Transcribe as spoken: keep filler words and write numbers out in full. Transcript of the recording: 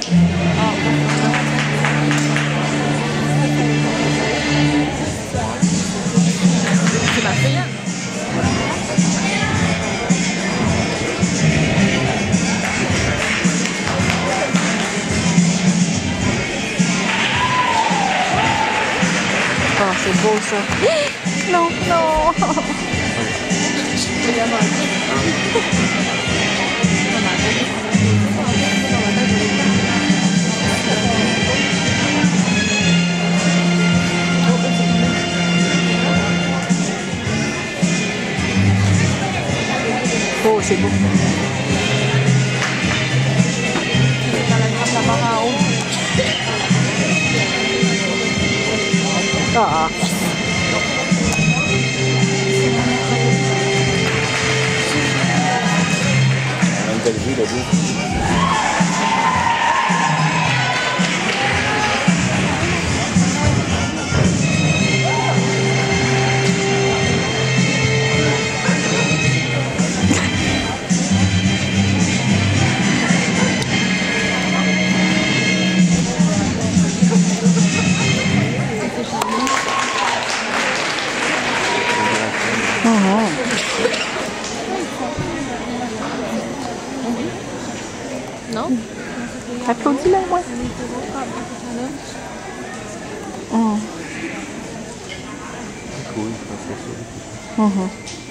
C'est ma fille. Oh, c'est beau ça. Non, non. Oh, c'est beau. Ah. Une belle vue là-dessus. Non? Applaudis-la, moi. Oh. Cool, je pense que c'est ça. Uh-huh.